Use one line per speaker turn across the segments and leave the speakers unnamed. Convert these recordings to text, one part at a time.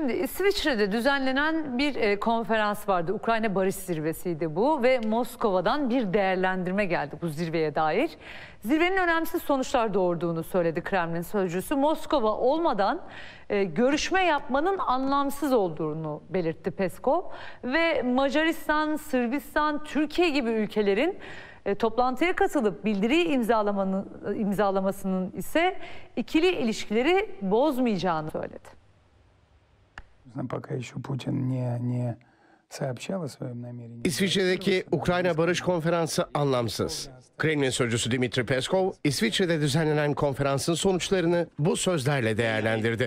Şimdi İsviçre'de düzenlenen bir konferans vardı. Ukrayna Barış Zirvesi'ydi bu ve Moskova'dan bir değerlendirme geldi bu zirveye dair. Zirvenin önemsiz sonuçlar doğurduğunu söyledi Kremlin sözcüsü. Moskova olmadan görüşme yapmanın anlamsız olduğunu belirtti Peskov ve Macaristan, Sırbistan, Türkiye gibi ülkelerin toplantıya katılıp bildiriyi imzalamasının ise ikili ilişkileri bozmayacağını söyledi.
İsviçre'deki Ukrayna Barış Konferansı anlamsız. Kremlin sözcüsü Dmitri Peskov, İsviçre'de düzenlenen konferansın sonuçlarını bu sözlerle değerlendirdi.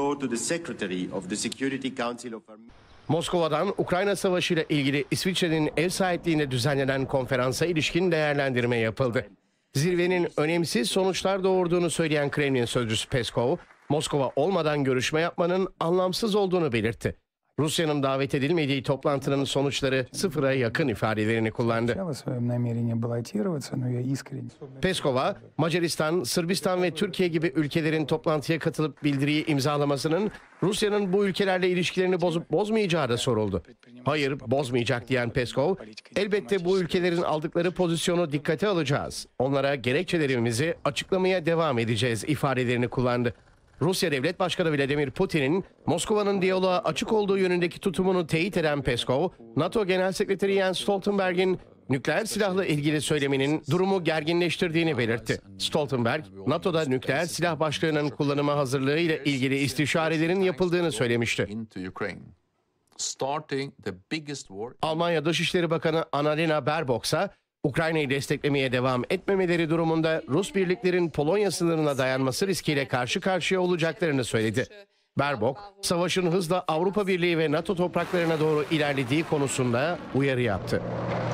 Moskova'dan Ukrayna Savaşı ile ilgili İsviçre'nin ev sahipliğinde düzenlenen konferansa ilişkin değerlendirme yapıldı. Zirvenin önemsiz sonuçlar doğurduğunu söyleyen Kremlin sözcüsü Peskov, Moskova olmadan görüşme yapmanın anlamsız olduğunu belirtti. Rusya'nın davet edilmediği toplantının sonuçları sıfıra yakın ifadelerini kullandı. Peskov'a Macaristan, Sırbistan ve Türkiye gibi ülkelerin toplantıya katılıp bildiriyi imzalamasının Rusya'nın bu ülkelerle ilişkilerini bozup bozmayacağı da soruldu. Hayır, bozmayacak diyen Peskov, elbette bu ülkelerin aldıkları pozisyonu dikkate alacağız. Onlara gerekçelerimizi açıklamaya devam edeceğiz ifadelerini kullandı. Rusya Devlet Başkanı Vladimir Putin'in Moskova'nın diyaloğa açık olduğu yönündeki tutumunu teyit eden Peskov, NATO Genel Sekreteri Jens Stoltenberg'in nükleer silahla ilgili söyleminin durumu gerginleştirdiğini belirtti. Stoltenberg, NATO'da nükleer silah başlığının kullanıma hazırlığı ile ilgili istişarelerin yapıldığını söylemişti. Almanya Dışişleri Bakanı Annalena Baerbock ise Ukrayna'yı desteklemeye devam etmemeleri durumunda Rus birliklerin Polonya sınırına dayanması riskiyle karşı karşıya olacaklarını söyledi. Baerbock, savaşın hızla Avrupa Birliği ve NATO topraklarına doğru ilerlediği konusunda uyarı yaptı.